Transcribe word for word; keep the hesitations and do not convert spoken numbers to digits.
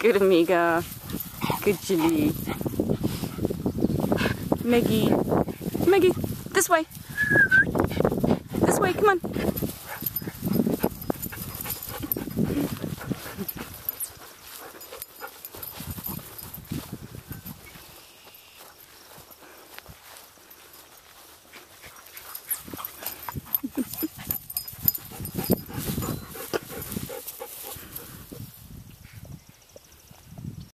Good Amiga. Good Julie. Meggie. Meggie, this way. This way, come on.